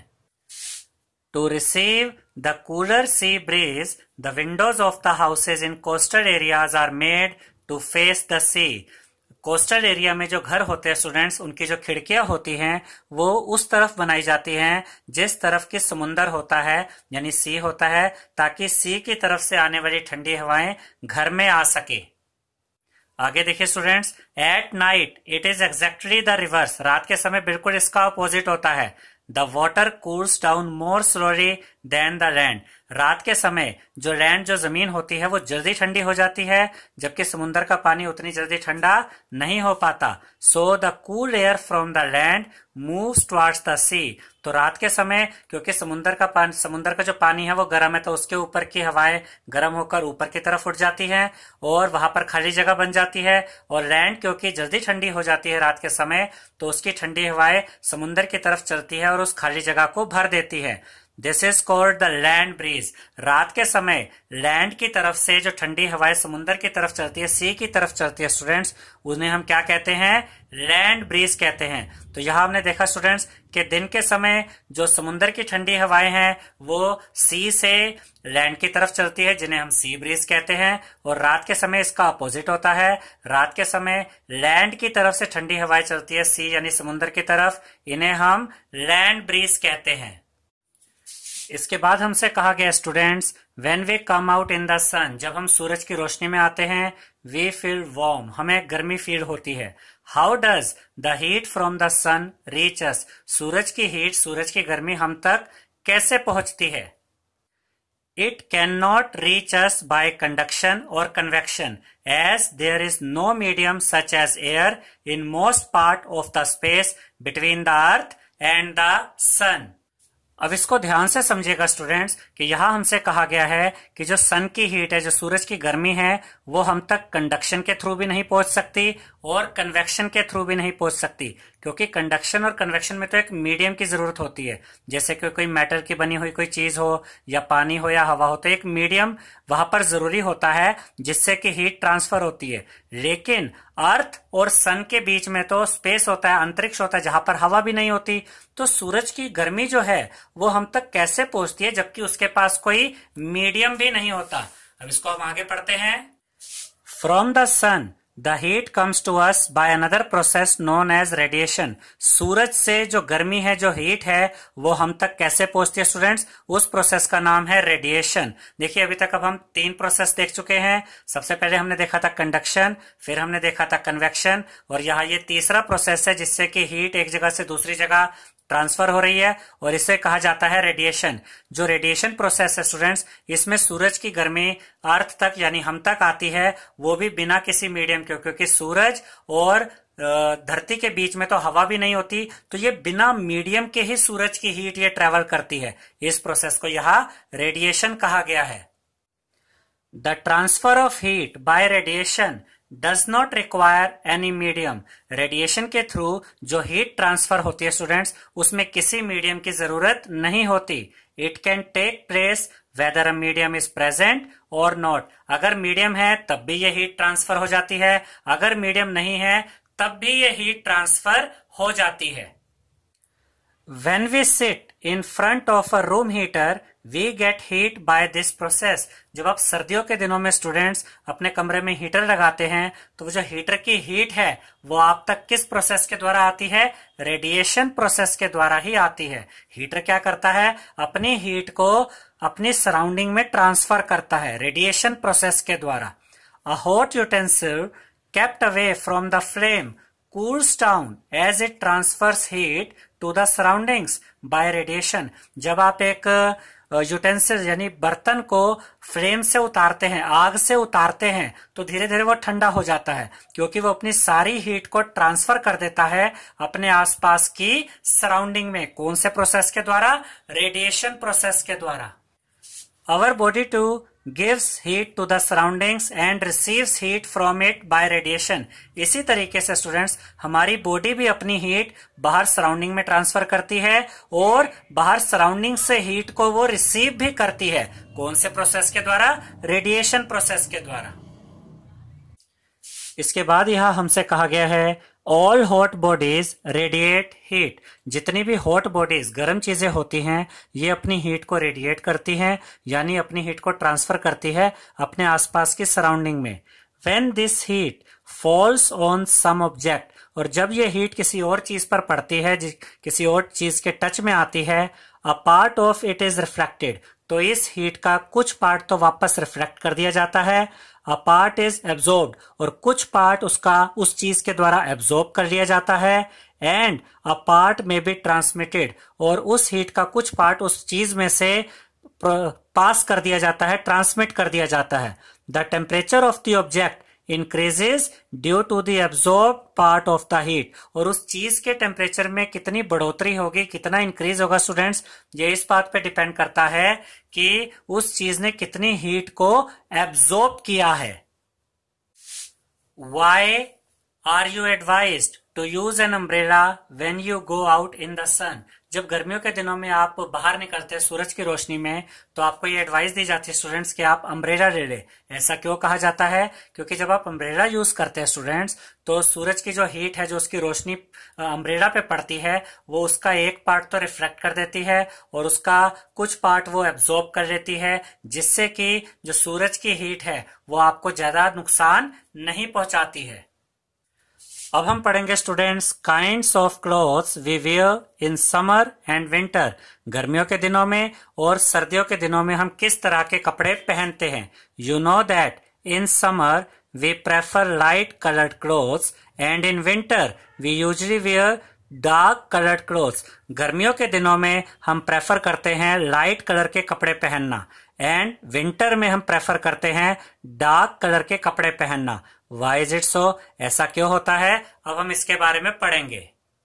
To receive the cooler sea breeze, the windows of the houses in coastal areas are made to face the sea. Coastal area में जो घर होते हैं स्टूडेंट्स, उनकी जो खिड़कियां होती हैं वो उस तरफ बनाई जाती हैं जिस तरफ की समुंदर होता है, यानी सी होता है, ताकि सी की तरफ से आने वाली ठंडी हवाएं घर में आ सके। आगे देखिए students, at night it is exactly the reverse. रात के समय बिल्कुल इसका अपोजिट होता है। The water cools down more slowly than the land. रात के समय जो लैंड जो जमीन होती है वो जल्दी ठंडी हो जाती है, जबकि समुद्र का पानी उतनी जल्दी ठंडा नहीं हो पाता। So the cool air from the land moves towards the sea. तो रात के समय क्योंकि समुद्र का जो पानी है वो गर्म है, तो उसके ऊपर की हवाएं गर्म होकर ऊपर की तरफ उठ जाती हैं और वहां पर खाली जगह बन जाती है। और लैंड क्योंकि जल्दी ठंडी हो जाती है रात के समय, तो उसकी ठंडी हवाएं समुद्र की तरफ चलती है और उस खाली जगह को भर देती है। This is called the land breeze. रात के समय लैंड की तरफ से जो ठंडी हवाएं समुद्र की तरफ चलती है, सी की तरफ चलती है स्टूडेंट्स, उन्हें हम क्या कहते हैं? लैंड ब्रीज कहते हैं। तो यहां हमने देखा स्टूडेंट्स कि दिन के समय जो समुद्र की ठंडी हवाएं हैं वो सी से लैंड की तरफ चलती है, जिन्हें हम सी ब्रीज कहते हैं। और रात के समय इसका अपोजिट होता है। रात के समय लैंड की तरफ से ठंडी हवाएं चलती है, सी यानी समुद्र की तरफ, इन्हें हम लैंड ब्रीज कहते हैं। इसके बाद हमसे कहा गया students, when we come out in the sun, जब हम सूरज की रोशनी में आते हैं, वी फील वार्म, हमें गर्मी फील होती है। How does the heat from the sun reach us, सूरज की हीट, सूरज की गर्मी हम तक कैसे पहुंचती है? It can not reach us by conduction और convection as there is no medium such as air in most part of the space between the earth and the sun. अब इसको ध्यान से समझिएगा स्टूडेंट्स कि यहां हमसे कहा गया है कि जो सन की हीट है, जो सूरज की गर्मी है, वो हम तक कंडक्शन के थ्रू भी नहीं पहुंच सकती और कन्वेक्शन के थ्रू भी नहीं पहुंच सकती, क्योंकि कंडक्शन और कन्वेक्शन में तो एक मीडियम की जरूरत होती है। जैसे कि कोई मेटल की बनी हुई कोई चीज हो या पानी हो या हवा हो, तो एक मीडियम वहां पर जरूरी होता है जिससे कि हीट ट्रांसफर होती है। लेकिन अर्थ और सन के बीच में तो स्पेस होता है, अंतरिक्ष होता है, जहां पर हवा भी नहीं होती। तो सूरज की गर्मी जो है वो हम तक कैसे पहुंचती है जबकि उसके पास कोई मीडियम भी नहीं होता? अब इसको हम आगे पढ़ते हैं। From the sun the heat comes to us by another process known as radiation. सूरज से जो गर्मी है, जो हीट है, वो हम तक कैसे पहुंचती है स्टूडेंट्स? उस प्रोसेस का नाम है रेडिएशन। देखिए अभी तक अब हम 3 प्रोसेस देख चुके हैं। सबसे पहले हमने देखा था कंडक्शन, फिर हमने देखा था कन्वेक्शन, और यहाँ ये तीसरा प्रोसेस है जिससे कि हीट एक जगह से दूसरी जगह ट्रांसफर हो रही है, और इसे कहा जाता है रेडिएशन। जो रेडिएशन प्रोसेस है स्टूडेंट्स, इसमें सूरज की गर्मी अर्थ तक यानी हम तक आती है, वो भी बिना किसी मीडियम के, क्योंकि सूरज और धरती के बीच में तो हवा भी नहीं होती, तो ये बिना मीडियम के ही सूरज की हीट ये ट्रेवल करती है। इस प्रोसेस को यहाँ रेडिएशन कहा गया है। The transfer of heat by radiation does not require any medium. Radiation के थ्रू जो हीट ट्रांसफर होती है स्टूडेंट्स, उसमें किसी मीडियम की जरूरत नहीं होती। It can take place whether a medium is present और नॉट। अगर मीडियम है तब भी ये हीट ट्रांसफर हो जाती है, अगर मीडियम नहीं है तब भी ये हीट ट्रांसफर हो जाती है। When we sit in front of a room heater, we get heat by this process. जब आप सर्दियों के दिनों में स्टूडेंट्स अपने कमरे में हीटर लगाते हैं, तो वो जो हीटर की हीट है वो आप तक किस प्रोसेस के द्वारा आती है? रेडिएशन प्रोसेस के द्वारा ही आती है। हीटर क्या करता है? अपनी हीट को अपनी सराउंडिंग में ट्रांसफर करता है रेडिएशन प्रोसेस के द्वारा। A hot utensil kept away from the flame cools down as it transfers heat to the surroundings by radiation. जब आप एक यूटेंसिल यानी बर्तन को फ्लेम से उतारते हैं, आग से उतारते हैं, तो धीरे धीरे वो ठंडा हो जाता है, क्योंकि वो अपनी सारी हीट को ट्रांसफर कर देता है अपने आसपास की सराउंडिंग में। कौन से प्रोसेस के द्वारा? रेडिएशन प्रोसेस के द्वारा। Our body too gives heat to the surroundings and receives heat from it by radiation। इसी तरीके से स्टूडेंट्स हमारी बॉडी भी अपनी हीट बाहर सराउंडिंग में ट्रांसफर करती है और बाहर सराउंडिंग से हीट को वो रिसीव भी करती है। कौन से प्रोसेस के द्वारा? रेडिएशन प्रोसेस के द्वारा। इसके बाद यहां हमसे कहा गया है all hot bodies radiate heat. जितनी भी हॉट बॉडीज गर्म चीजें होती हैं ये अपनी हीट को रेडिएट करती हैं, यानी अपनी हीट को ट्रांसफर करती है अपने आसपास की सराउंडिंग में। When this heat falls on some object, और जब ये हीट किसी और चीज पर पड़ती है, किसी और चीज के टच में आती है, a part of it is reflected, तो इस हीट का कुछ पार्ट तो वापस रिफ्लेक्ट कर दिया जाता है। अ पार्ट इज एब्जॉर्ब्ड, और कुछ पार्ट उसका उस चीज के द्वारा एब्जॉर्ब कर लिया जाता है। And a part may be transmitted, और उस हीट का कुछ पार्ट उस चीज में से पास कर दिया जाता है, ट्रांसमिट कर दिया जाता है। The temperature of the object increases due to the absorb part of the heat, और उस चीज के टेम्परेचर में कितनी बढ़ोतरी होगी, कितना इंक्रीज होगा स्टूडेंट्स, ये इस बात पे डिपेंड करता है कि उस चीज ने कितनी हीट को एब्जॉर्ब किया है। Why are you advised to use an umbrella when you go out in the sun? जब गर्मियों के दिनों में आप बाहर निकलते हैं सूरज की रोशनी में, तो आपको ये एडवाइस दी जाती है स्टूडेंट्स कि आप अम्ब्रेला ले लें। ऐसा क्यों कहा जाता है? क्योंकि जब आप अम्ब्रेला यूज करते हैं स्टूडेंट्स, तो सूरज की जो हीट है, जो उसकी रोशनी अम्ब्रेला पे पड़ती है, वो उसका एक पार्ट तो रिफ्लेक्ट कर देती है और उसका कुछ पार्ट वो एब्जॉर्ब कर लेती है, जिससे कि जो सूरज की हीट है वो आपको ज्यादा नुकसान नहीं पहुंचाती है। अब हम पढ़ेंगे students kinds of clothes we wear in summer and winter. गर्मियों के दिनों में और सर्दियों के दिनों में हम किस तरह के कपड़े पहनते हैं। You know that in summer we prefer light coloured clothes and in winter we usually wear dark coloured clothes. गर्मियों के दिनों में हम प्रेफर करते हैं लाइट कलर के कपड़े पहनना, एंड विंटर में हम प्रेफर करते हैं डार्क कलर के कपड़े पहनना। Why is it so? ऐसा क्यों होता है? अब हम इसके बारे में पढ़ेंगे।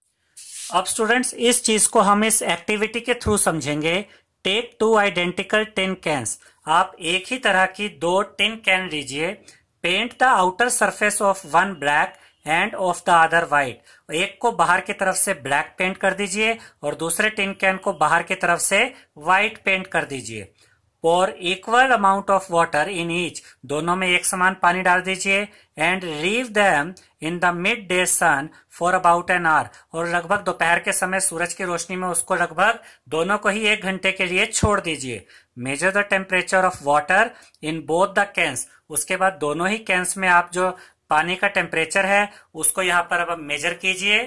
अब स्टूडेंट्स इस चीज को हम इस एक्टिविटी के थ्रू समझेंगे। Take 2 identical tin cans. आप एक ही तरह की 2 टिन कैन लीजिए। Paint the outer surface of one black and of the other white. एक को बाहर की तरफ से ब्लैक पेंट कर दीजिए और दूसरे टिन कैन को बाहर की तरफ से व्हाइट पेंट कर दीजिए। Pour equal amount of water in each, दोनों में एक समान पानी डाल दीजिए। And leave them in the midday sun for about an hour, और लगभग दोपहर के समय सूरज की रोशनी में उसको लगभग दोनों को ही 1 घंटे के लिए छोड़ दीजिए। Measure the temperature of water in both the cans, उसके बाद दोनों ही कैंस में आप जो पानी का टेम्परेचर है उसको यहाँ पर अब मेजर कीजिए।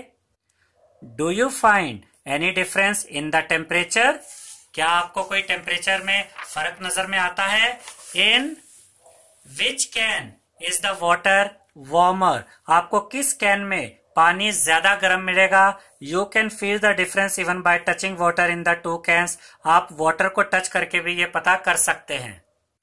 Do you find any difference in the temperature? क्या आपको कोई टेम्परेचर में फर्क नजर में आता है? In which can is the water warmer, आपको किस कैन में पानी ज्यादा गर्म मिलेगा? You can feel the difference even by touching water in the 2 cans, आप वाटर को टच करके भी ये पता कर सकते हैं।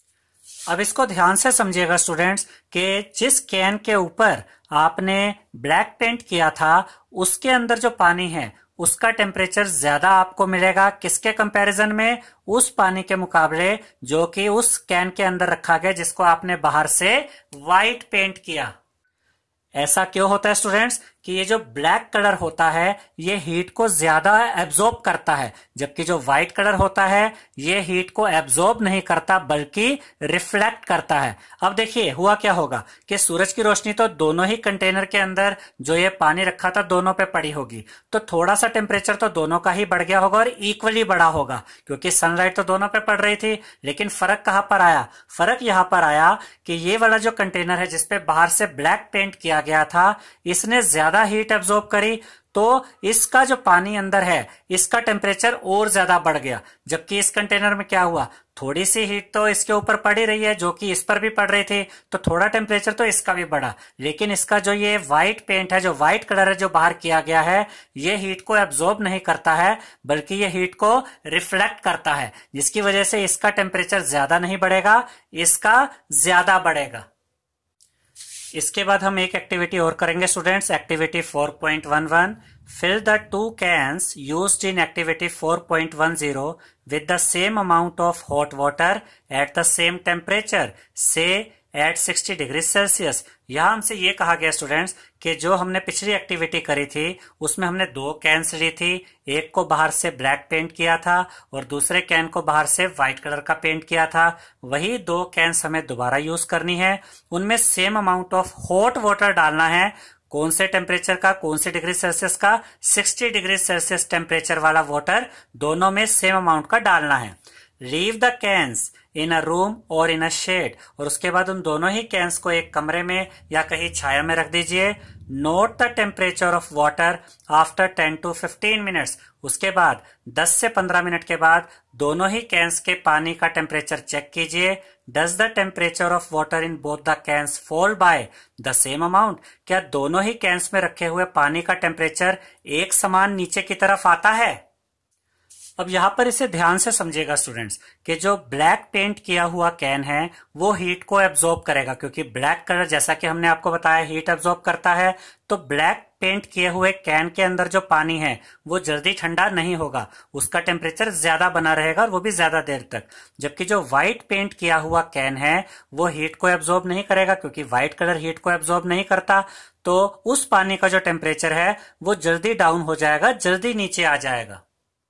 अब इसको ध्यान से समझिएगा स्टूडेंट्स कि जिस कैन के ऊपर आपने ब्लैक पेंट किया था उसके अंदर जो पानी है उसका टेम्परेचर ज्यादा आपको मिलेगा। किसके कंपैरिजन में? उस पानी के मुकाबले जो कि उस कैन के अंदर रखा गया जिसको आपने बाहर से व्हाइट पेंट किया। ऐसा क्यों होता है स्टूडेंट्स कि ये जो ब्लैक कलर होता है ये हीट को ज्यादा एब्जॉर्ब करता है, जबकि जो व्हाइट कलर होता है ये हीट को एब्जॉर्ब नहीं करता बल्कि रिफ्लेक्ट करता है। अब देखिए हुआ क्या होगा कि सूरज की रोशनी तो दोनों ही कंटेनर के अंदर जो ये पानी रखा था दोनों पे पड़ी होगी, तो थोड़ा सा टेम्परेचर तो दोनों का ही बढ़ गया होगा और इक्वली बढ़ा होगा क्योंकि सनलाइट तो दोनों पे पड़ रही थी। लेकिन फर्क कहां पर आया? फर्क यहां पर आया कि ये वाला जो कंटेनर है जिसपे बाहर से ब्लैक पेंट किया गया था इसने ज्यादा हीट एब्जॉर्ब करी, तो इसका जो पानी अंदर है इसका टेम्परेचर और ज्यादा बढ़ गया। जबकि इस कंटेनर में क्या हुआ? थोड़ी सी हीट तो इसके ऊपर पड़ी रही है जो कि इस पर भी पड़ रही थी, तो थोड़ा टेम्परेचर तो इसका भी बढ़ा। लेकिन इसका जो ये व्हाइट पेंट है, जो व्हाइट कलर है जो बाहर किया गया है, ये हीट को एब्जॉर्ब नहीं करता है बल्कि ये हीट को रिफ्लेक्ट करता है, जिसकी वजह से इसका टेम्परेचर ज्यादा नहीं बढ़ेगा, इसका ज्यादा बढ़ेगा। इसके बाद हम एक एक्टिविटी और करेंगे students, activity 4.11 fill the two cans used in activity 4.10 with the same amount of hot water at the same temperature, say at 60 degree Celsius. यहाँ हमसे ये कहा गया स्टूडेंट्स कि जो हमने पिछली एक्टिविटी करी थी उसमें हमने दो कैंस ली थी, एक को बाहर से ब्लैक पेंट किया था और दूसरे कैन को बाहर से व्हाइट कलर का पेंट किया था। वही दो कैंस हमें दोबारा यूज करनी है, उनमें same amount of hot water डालना है। कौन से टेम्परेचर का, कौन से डिग्री सेल्सियस का? 60 डिग्री सेल्सियस टेम्परेचर वाला वाटर दोनों में सेम अमाउंट का डालना है। Leave the cans in a room और इन अ शेड, और उसके बाद उन दोनों ही कैंस को एक कमरे में या कहीं छाया में रख दीजिए। Note the temperature of water after 10 to 15 minutes, उसके बाद 10 से 15 मिनट के बाद दोनों ही कैंस के पानी का टेम्परेचर चेक कीजिए। Does the temperature of water in both the cans fall by the same amount, क्या दोनों ही कैंस में रखे हुए पानी का टेम्परेचर एक समान नीचे की तरफ आता है? अब यहां पर इसे ध्यान से समझिएगा स्टूडेंट्स कि जो ब्लैक पेंट किया हुआ कैन है वो हीट को एब्जॉर्ब करेगा, क्योंकि ब्लैक कलर जैसा कि हमने आपको बताया हीट एब्जॉर्ब करता है। तो ब्लैक पेंट किए हुए कैन के अंदर जो पानी है वो जल्दी ठंडा नहीं होगा, उसका टेम्परेचर ज्यादा बना रहेगा और वो भी ज्यादा देर तक। जबकि जो व्हाइट पेंट किया हुआ कैन है वो हीट को एब्जॉर्ब नहीं करेगा, क्योंकि व्हाइट कलर हीट को एब्जॉर्ब नहीं करता। तो उस पानी का जो टेम्परेचर है वो जल्दी डाउन हो जाएगा, जल्दी नीचे आ जाएगा।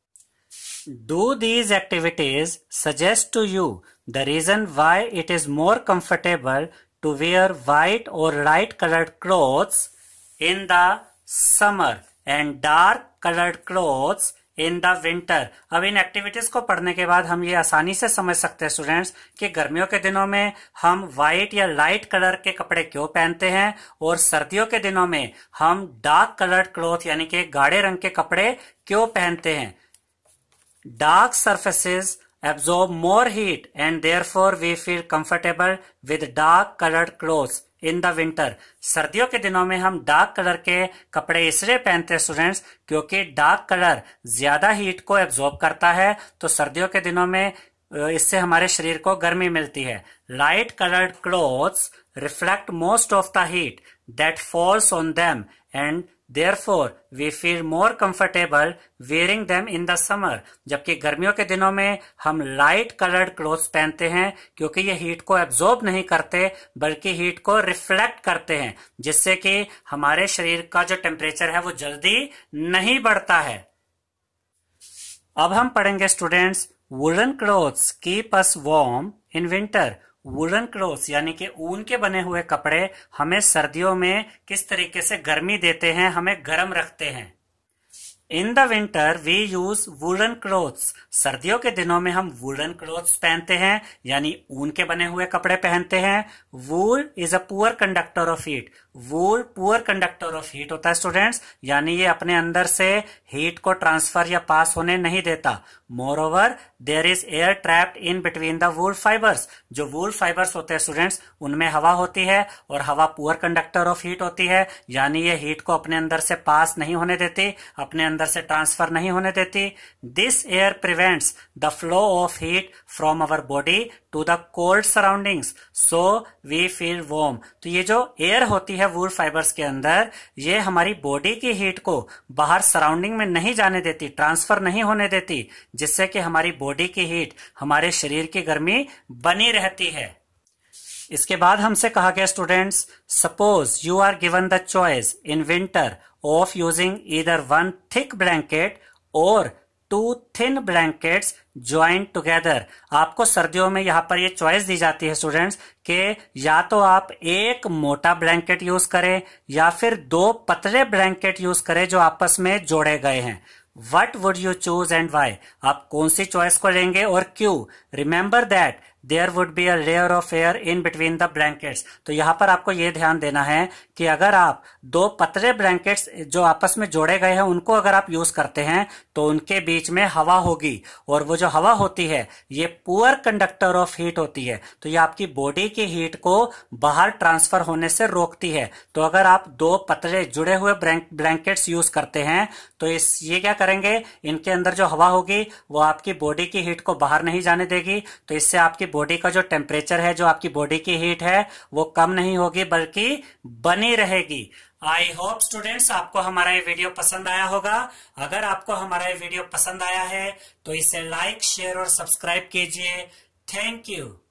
Do these activities suggest to you the reason why it is more comfortable to wear white or light colored clothes in the summer and dark colored clothes in the winter? अब इन activities को पढ़ने के बाद हम ये आसानी से समझ सकते हैं स्टूडेंट्स कि गर्मियों के दिनों में हम व्हाइट या लाइट कलर के कपड़े क्यों पहनते हैं और सर्दियों के दिनों में हम डार्क कलर्ड क्लॉथ यानी कि गाढ़े रंग के कपड़े क्यों पहनते हैं। Dark surfaces absorb more heat and therefore we feel comfortable with dark colored clothes in the winter. सर्दियों के दिनों में हम डार्क कलर के कपड़े इसलिए पहनते हैं स्टूडेंट्स क्योंकि डार्क कलर ज्यादा हीट को एब्जॉर्ब करता है, तो सर्दियों के दिनों में इससे हमारे शरीर को गर्मी मिलती है। Light coloured clothes reflect most of the heat that falls on them and Therefore, we feel more comfortable wearing them in the summer. जबकि गर्मियों के दिनों में हम लाइट कलर्ड क्लोथ्स पहनते हैं क्योंकि ये हीट को एब्जॉर्ब नहीं करते बल्कि हीट को रिफ्लेक्ट करते हैं, जिससे कि हमारे शरीर का जो टेम्परेचर है वो जल्दी नहीं बढ़ता है। अब हम पढ़ेंगे students woollen clothes keep us warm in winter. Woollen clothes यानी कि ऊन के बने हुए कपड़े हमें सर्दियों में किस तरीके से गर्मी देते हैं, हमें गर्म रखते हैं। In the winter we use woollen clothes, सर्दियों के दिनों में हम वुलन क्लोथ्स पहनते हैं यानी ऊन के बने हुए कपड़े पहनते हैं। Wool is a poor conductor of heat, wool poor conductor of heat होता है स्टूडेंट्स, यानी ये अपने अंदर से हीट को ट्रांसफर या पास होने नहीं देता। Moreover there is air trapped in between the wool fibres, जो वूल फाइबर्स होते हैं स्टूडेंट्स उनमें हवा होती है और हवा पुअर कंडक्टर ऑफ हीट होती है, यानी ये हीट को अपने अंदर से पास नहीं होने देती, अपने अंदर से ट्रांसफर नहीं होने देती। This air prevents the flow of heat from our body to the cold surroundings so we feel warm. तो ये जो एयर होती है वूल फाइबर्स के अंदर, ये हमारी बॉडी की हीट को बाहर सराउंडिंग में नहीं जाने देती, ट्रांसफर नहीं होने देती, जिससे कि हमारी बॉडी की हीट, हमारे शरीर की गर्मी बनी रहती है। इसके बाद हमसे कहा गया students suppose you are given the choice in winter of using either one thick blanket और two thin blankets join together. आपको सर्दियों में यहाँ पर ये चॉइस दी जाती है स्टूडेंट्स कि या तो आप एक मोटा ब्लैंकेट यूज करें या फिर दो पतले ब्लैंकेट यूज करें जो आपस में जोड़े गए हैं। What would you choose and why, आप कौन सी चॉइस को लेंगे और क्यों। Remember that there would be a layer of air in between the blankets. तो यहाँ पर आपको ये ध्यान देना है कि अगर आप दो पतले ब्लैंकेट्स जो आपस में जोड़े गए हैं उनको अगर आप यूज करते हैं तो उनके बीच में हवा होगी, और वो जो हवा होती है ये पुअर कंडक्टर ऑफ हीट होती है, तो ये आपकी बॉडी की हीट को बाहर ट्रांसफर होने से रोकती है। तो अगर आप दो पतले जुड़े हुए ब्लैंकेट्स यूज करते हैं तो ये क्या करेंगे, इनके अंदर जो हवा होगी वो आपकी बॉडी की हीट को बाहर नहीं जाने देगी, तो इससे आपकी बॉडी का जो टेम्परेचर है, जो आपकी बॉडी की हीट है वो कम नहीं होगी बल्कि बनी रहेगी। आई होप स्टूडेंट्स आपको हमारा ये वीडियो पसंद आया होगा। अगर आपको हमारा ये वीडियो पसंद आया है तो इसे लाइक, शेयर और सब्सक्राइब कीजिए। Thank you.